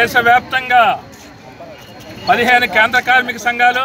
దేశవ్యాప్తంగా 15 కేంద్ర కార్మిక సంఘాలు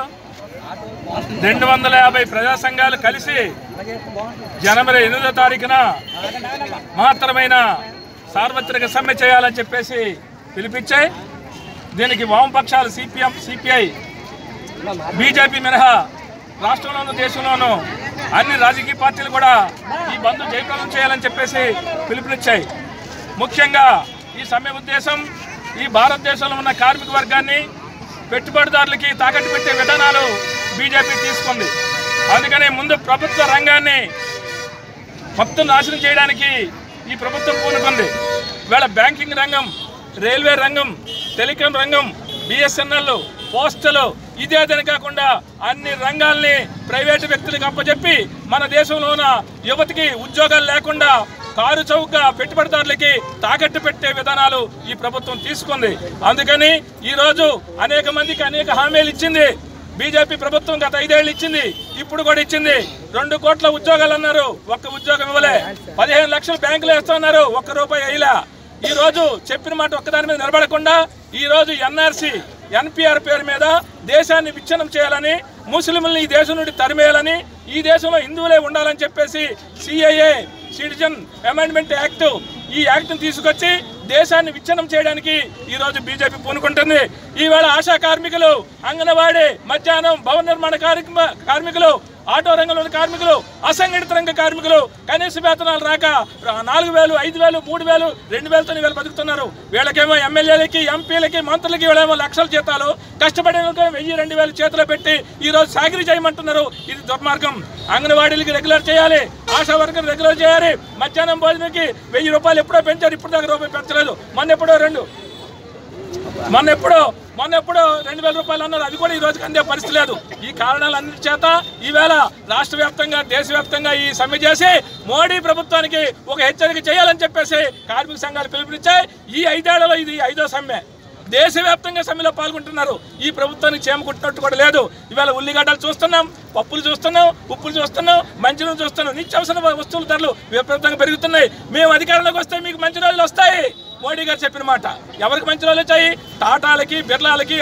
250 ప్రజా సంఘాలు కలిసి జనవరి 8వ తారీఖున మహత్తరమైన సార్వత్రిక సమ్మె చేయాలని చెప్పేసి పిలిపించాయి. దీనికి వామపక్షాలు సిపిఎం, సిపిఐ, బీజేపీ మినహా రాష్ట్రంలోనూ దేశంలోనూ అన్ని రాజకీయ పార్టీలు కూడా ఈ బంద్ జయప్రదం చేయాలని చెప్పేసి పిలుపునిచ్చాయి. ముఖ్యంగా ఈ సమ్మె ఉద్దేశం ఈ భారతదేశంలో ఉన్న కార్మిక వర్గాన్ని పెట్టుబడిదారులకి తాకట్టు పెట్టే విధానాలు బీజేపీ తీసుకుంది. అందుకని ముందు ప్రభుత్వ రంగాన్ని మొత్తం నాశనం చేయడానికి ఈ ప్రభుత్వం పూనుకుంది. ఇవాళ బ్యాంకింగ్ రంగం, రైల్వే రంగం, టెలికాం రంగం, బిఎస్ఎన్ఎల్, పోస్టలు ఇదేదని కాకుండా అన్ని రంగాల్ని ప్రైవేటు వ్యక్తులకు అప్పచెప్పి మన దేశంలో ఉన్న యువతికి ఉద్యోగాలు లేకుండా కారు చౌకగా పెట్టుబడిదారులకి తాకట్టు పెట్టే విధానాలు ఈ ప్రభుత్వం తీసుకుంది. అందుకని ఈరోజు అనేక మందికి అనేక హామీలు ఇచ్చింది. బీజేపీ ప్రభుత్వం గత 5 ఏళ్ళు ఇచ్చింది, ఇప్పుడు కూడా ఇచ్చింది. 2 కోట్ల ఉద్యోగాలు అన్నారు, ఒక్క ఉద్యోగం ఇవ్వలే. 15 లక్షలు బ్యాంకులు వేస్తున్నారు, ₹1 వేయలే. ఈ రోజు చెప్పిన మాట ఒక్కదాని మీద నిలబడకుండా ఈ రోజు ఎన్ఆర్సీ, ఎన్పిఆర్ పేరు మీద దేశాన్ని విచ్ఛిన్నం చేయాలని, ముస్లింలను ఈ దేశం నుండి తరిమేయాలని, ఈ దేశంలో హిందువులే ఉండాలని చెప్పేసి సిఏఏ, సిటిజన్ అమెండ్మెంట్ యాక్ట్, ఈ యాక్ట్ను తీసుకొచ్చి దేశాన్ని విచ్ఛిన్నం చేయడానికి ఈరోజు బీజేపీ పూనుకుంటుంది. ఈవేళ ఆశా కార్మికులు, అంగన్వాడీ, మధ్యాహ్నం భవన నిర్మాణ కార్మికులు, ఆటో రంగంలోని కార్మికులు, అసంఘటిత రంగ కార్మికులు కనీస వేతనాలు రాక 4,000, 5,000, 3,000, 2,000తో వీళ్ళు బతుకుతున్నారు. వీళ్ళకేమో ఎమ్మెల్యేలకి, ఎంపీలకి, మంత్రులకి వీళ్ళేమో లక్షల జీతాలు, కష్టపడిన 1,000, 2,000 చేతిలో పెట్టి ఈరోజు సాగిరి చేయమంటున్నారు. ఇది దుర్మార్గం. అంగన్వాడీలకి రెగ్యులర్ చేయాలి, ఆశా వర్కర్ రెగ్యులర్ చేయాలి. మధ్యాహ్నం భోజనంకి ₹1,000 ఎప్పుడో పెంచారు, ఇప్పుడు దాకా ₹1 పెంచలేదు. మొన్నెప్పుడో ₹2,000 అన్నారు, అది కూడా ఈ రోజుకి అందే పరిస్థితి లేదు. ఈ కారణాలన్నిటి చేత ఈవేళ రాష్ట్ర వ్యాప్తంగా, దేశవ్యాప్తంగా ఈ సమ్మె చేసి మోడీ ప్రభుత్వానికి ఒక హెచ్చరిక చేయాలని చెప్పేసి కార్మిక సంఘాలు పిలుపునిచ్చాయి. ఈ 5 ఏళ్లలో ఇది 5వ సమ్మె. దేశవ్యాప్తంగా సమ్మెలో పాల్గొంటున్నారు. ఈ ప్రభుత్వానికి చేమకుట్టినట్టు కూడా లేదు. ఇవాళ ఉల్లిగడ్డలు చూస్తున్నాం, పప్పులు చూస్తున్నాం, ఉప్పులు చూస్తున్నాం, మంచినీళ్ళు చూస్తున్నాం. నిత్యావసర వస్తువుల ధరలు విపరీతంగా పెరుగుతున్నాయి. మేము అధికారంలోకి వస్తే మీకు మంచి రోజులు వస్తాయి. మోడీ గారు చెప్పిన మాట. ఎవరికి మంచి రోజులు వచ్చాయి? టాటాలకి, బిర్లాలకి,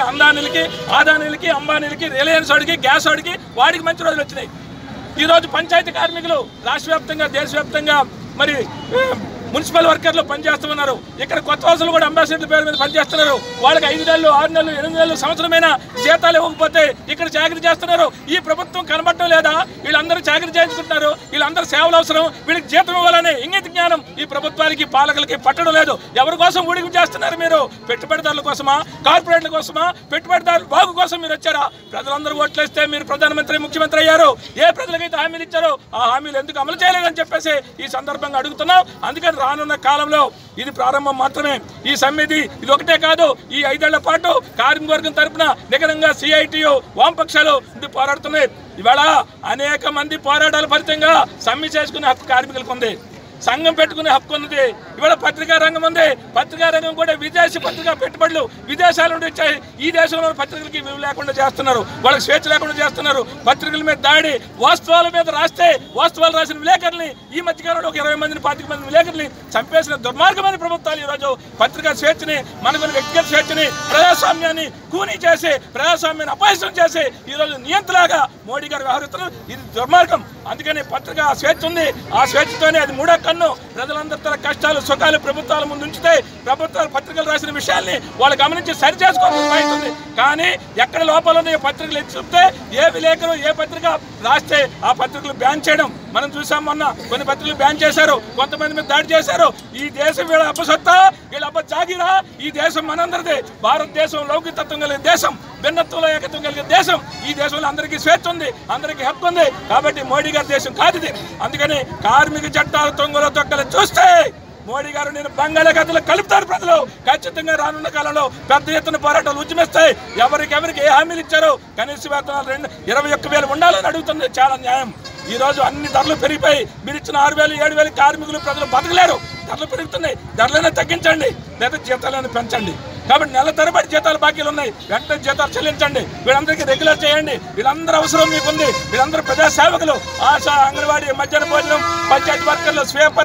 అదానీలకి, అంబానీలకి, రిలయన్స్ వాడికి, గ్యాస్ వాడికి, వాడికి మంచి రోజులు వచ్చినాయి. ఈరోజు పంచాయతీ కార్మికులు రాష్ట్ర వ్యాప్తంగా, దేశవ్యాప్తంగా మరి మున్సిపల్ వర్కర్లు పనిచేస్తున్నారు. ఇక్కడ కొత్త వలసలు కూడా అంబాసిడర్ల పేరు మీద పనిచేస్తున్నారు. వాళ్ళకి 5 నెలలు, 6 నెలలు, 8 నెలలు, సంవత్సరమైన జీతాలు ఇవ్వకపోతే ఇక్కడ చాకరీ చేస్తున్నారు. ఈ ప్రభుత్వం కనబడటం లేదా? వీళ్ళందరూ చాకరీ చేయించుకుంటున్నారు, వీళ్ళందరూ సేవలు అవసరం, వీళ్ళకి జీతం ఇవ్వాలనే ఇంగిత జ్ఞానం ఈ ప్రభుత్వానికి, పాలకులకి పట్టడం లేదు. ఎవరి కోసం ఊడికి చేస్తున్నారు మీరు? పెట్టుబడిదారుల కోసమా? కార్పొరేట్ల కోసమా? పెట్టుబడిదారుల బాగు కోసం మీరు వచ్చారా? ప్రజలందరూ ఓట్లేస్తే మీరు ప్రధానమంత్రి, ముఖ్యమంత్రి అయ్యారు. ఏ ప్రజలకైతే హామీలు ఇచ్చారో ఆ హామీలు ఎందుకు అమలు చేయలేదని చెప్పేసి ఈ సందర్భంగా అడుగుతున్నాం. అందుకని రానున్న కాలంలో ఇది ప్రారంభం మాత్రమే. ఈ సమ్మెది ఇది ఒకటే కాదు. ఈ 5 ఏళ్ల పాటు కార్మిక వర్గం తరపున నికరంగా సిఐటియు, వామపక్షాలు ఇది పోరాడుతున్నాయి. ఇవాళ అనేక మంది పోరాటాల ఫలితంగా సమ్మె చేసుకునే హక్కు కార్మికులకు ఉంది, సంఘం పెట్టుకునే హక్కు ఉన్నది. ఇవాళ పత్రికా రంగం ఉంది. పత్రికా రంగం కూడా విదేశీ పత్రికా పెట్టుబడులు విదేశాల నుండి వచ్చాయి. ఈ దేశంలో పత్రికలకి విలువ లేకుండా చేస్తున్నారు, వాళ్ళకి స్వేచ్ఛ లేకుండా చేస్తున్నారు. పత్రికల మీద దాడి, వాస్తవాల మీద రాస్తే వాస్తవాలు రాసిన విలేకరుల్ని ఈ మధ్యకాలంలో ఒక 20 మందిని, 25 మంది విలేకరుల్ని చంపేసిన దుర్మార్గమైన ప్రభుత్వాలు ఈరోజు పత్రికా స్వేచ్ఛని, మనకున్న వ్యక్తిగత స్వేచ్ఛని, ప్రజాస్వామ్యాన్ని కూనీ చేసి, ప్రజాస్వామ్యాన్ని అపహాస్యం చేసి ఈరోజు నియంత్రలాగా మోడీ గారు వ్యవహరిస్తున్నారు. ఇది దుర్మార్గం. అందుకని పత్రికా స్వేచ్ఛ ఉంది. ఆ స్వేచ్ఛతోనే అది మూడో కన్ను. ప్రజలందరి తన కష్టాలు, సుఖాలు ప్రభుత్వాల ముందు ఉంచితే ప్రభుత్వాలు పత్రికలు రాసిన విషయాల్ని వాళ్ళు గమనించి సరి చేసుకోవాల్సి. కానీ ఎక్కడ లోపాలు ఉన్నాయో పత్రికలు ఎత్తి చూపితే ఏ విలేకరు, ఏ పత్రిక రాస్తే ఆ పత్రికలు బ్యాన్ చేయడం మనం చూసాం. మొన్న కొన్ని పత్రికలు బ్యాన్ చేశారు, కొంతమంది మీద దాడి చేశారు. ఈ దేశం వీళ్ళ అబ్బసత్తా, వీళ్ళ అబ్బ జాగిరా. ఈ దేశం మనందరిది. భారతదేశం లౌకికతత్వం కలిగిన దేశం, భిన్నత్వంలో ఏకత్వం కలిగిన దేశం. ఈ దేశంలో అందరికీ స్వేచ్ఛ ఉంది, అందరికీ హక్కు ఉంది. కాబట్టి మోడీ గారి దేశం కాదు ఇది. అందుకని కార్మిక చట్టాలు తొంగలో తొక్కలు చూస్తే మోడీ గారు నేను బంగాళాఖాతంలో కలుపుతారు. ప్రజలు ఖచ్చితంగా రానున్న కాలంలో పెద్ద ఎత్తున పోరాటాలు ఉద్యమిస్తాయి. ఎవరికి ఏ హామీలు ఇచ్చారో కనీస వేతనాలు 21,000 ఉండాలని అడుగుతుంది. చాలా న్యాయం. ఈ రోజు అన్ని ధరలు పెరిగిపోయి మీరు ఇచ్చిన 6,000, 7,000 కార్మికులు ప్రజలు బతకలేరు. ధరలు పెరుగుతున్నాయి. ధరలైనా తగ్గించండి, లేదా జీతాలైనా పెంచండి. కాబట్టి నెల తరబడి జీతాలు బాకీలు ఉన్నాయి, వెంటనే జీతాలు చెల్లించండి. వీళ్ళందరికీ రెగ్యులర్ చేయండి. వీళ్ళందరూ అవసరం మీకుంది. వీళ్ళందరూ ప్రజా సేవకులు. ఆశా, అంగన్వాడీ, మధ్యాహ్న భోజనం, పంచాయతీ వర్కర్లు, స్వీపర్లు,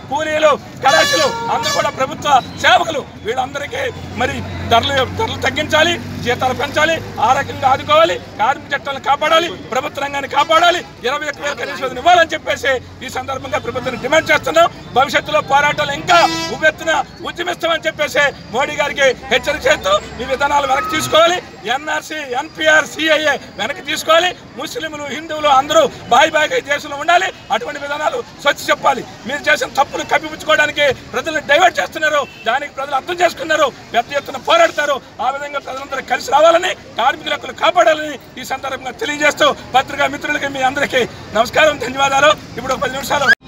కూలీలు, కళాశాలు అందరూ కూడా ప్రభుత్వ సేవకులు వీళ్ళందరికీ మరి ధరలు తగ్గించాలి, జీతాలు పెంచాలి, ఆ రకంగా ఆదుకోవాలి, కార్మిక చట్టాలను కాపాడాలి, ప్రభుత్వ రంగాన్ని కాపాడాలి, 21,000 కనీస వేతనం ఇవ్వాలని చెప్పేసి ఈ సందర్భంగా ప్రభుత్వాన్ని డిమాండ్ చేస్తున్నాం. భవిష్యత్తులో పోరాటాలు ఇంకా ఉవ్వెత్తున ఉద్యమిస్తామని చెప్పేసి మోడీ గారికి హెచ్చరిక చేస్తూ ఈ విధానాలు వెనక్కి తీసుకోవాలి. ఎన్ఆర్సీ, ఎన్పిఆర్, సిఐఏ వెనక్కి తీసుకోవాలి. ముస్లింలు, హిందువులు అందరూ బాయిగా ఈ దేశంలో ఉండాలి. అటువంటి విధానాలు స్వచ్ఛ చెప్పాలి. మీరు చేసిన తప్పులు కప్పిపుచ్చుకోవడానికి ప్రజలను డైవర్ట్ చేస్తున్నారు. దానికి ప్రజలు అర్థం చేసుకున్నారు, పెద్ద ఎత్తున పోరాడతారు. ఆ విధంగా ప్రజలందరూ కలిసి రావాలని, కార్మికుల హక్కులు కాపాడాలని ఈ సందర్భంగా తెలియజేస్తూ పత్రికా మిత్రులకి మీ అందరికీ నమస్కారం, ధన్యవాదాలు. ఇప్పుడు 10 నిమిషాలు